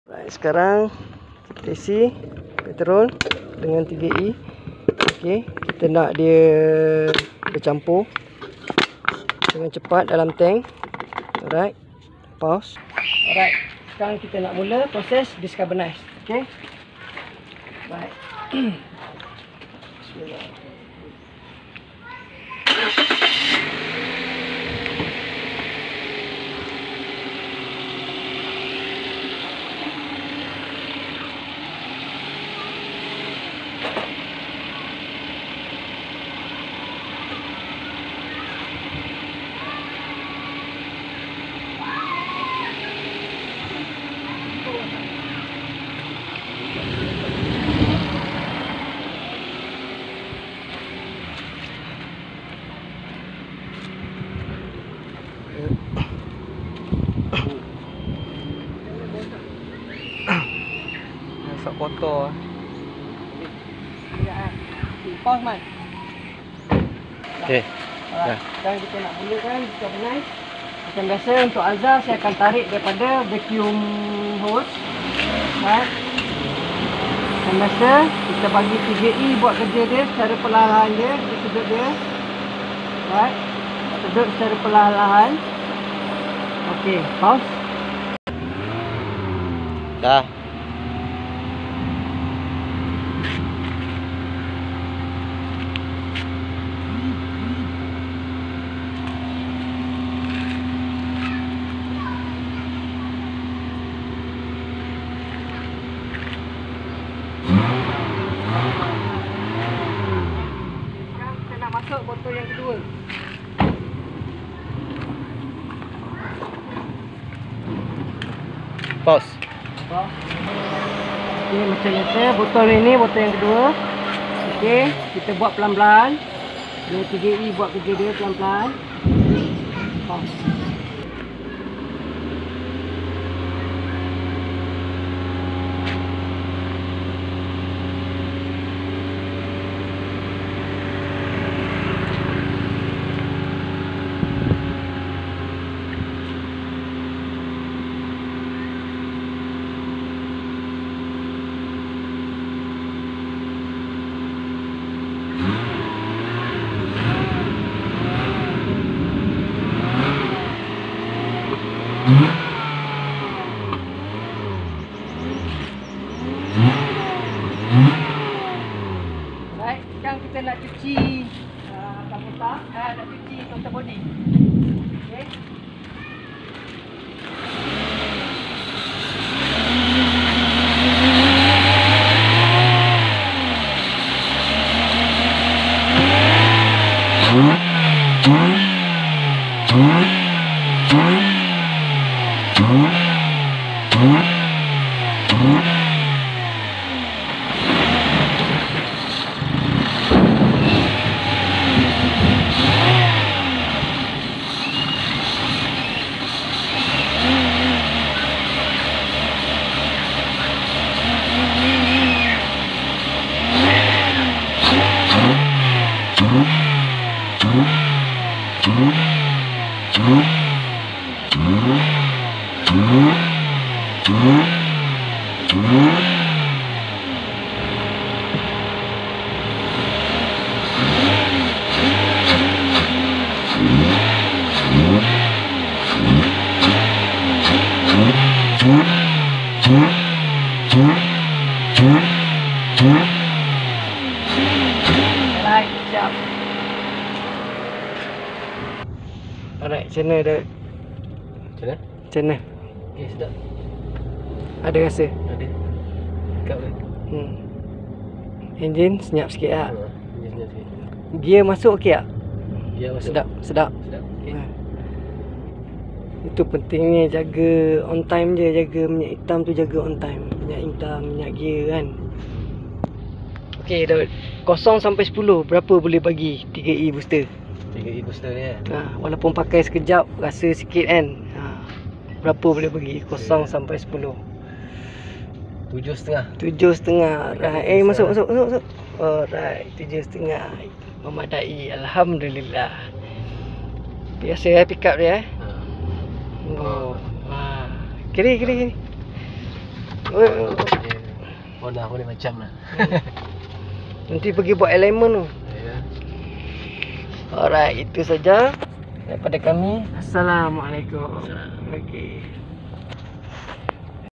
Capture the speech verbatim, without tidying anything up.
Right, sekarang kita isi petrol dengan tiga E. Okey, kita nak dia bercampur dengan cepat dalam tank. Alright, pause. Alright, sekarang kita nak mula proses descarbonize. Okey. Right. Bismillah. Masak kotor. Pause man. Okey. Alright, sekarang kita nak mulakan descarbonize. Macam biasa untuk Azhar saya akan tarik daripada vacuum hose. Right. Macam biasa kita bagi tiga E buat kerja dia secara perlahan dia, kita sedut dia. Right. Sedut secara perlahan. Okey, pause. Dah. Kita nak masuk botol yang kedua. Pause. Okey, macam biasa botol ini botol yang kedua. Okey, kita buat pelan-pelan. Dengan tiga E buat kerja dia pelan-pelan. Pause. Baik, sekarang kita nak cuci uh, kapota, uh, nak cuci total body. Okey. Alright, siap. Alright, macam mana dah? Macam mana? Macam mana? Okey, sedap. Ada rasa? Ada. Dekat ke? Hmm. Enjin senyap sikit lah. Ha, ini senyap sikit. Gear masuk okey tak? Dia masuk. Sedap, sedap. Sedap. Okey. Ha. Itu pentingnya jaga on time je, jaga minyak hitam tu jaga on time. Minyak hitam, minyak gear kan. Okey, dah kosong sampai sepuluh berapa boleh bagi tiga E booster? tiga E booster ni eh. Ha, walaupun pakai sekejap rasa sikit kan. Ha, berapa boleh bagi kosong sampai sepuluh? Tujuh setengah. Tujuh setengah. Right. Eh masuk masuk masuk masuk. Alright, tujuh setengah. Memadai. Alhamdulillah. Biasa eh pick up dia eh. Ha. Oh. Ha. Kiri kiri kiri. Eh, Warna aku ni macam lah. Nanti pergi buat alignment tu. Ya. Alright, itu saja daripada kami. Assalamualaikum. Okey.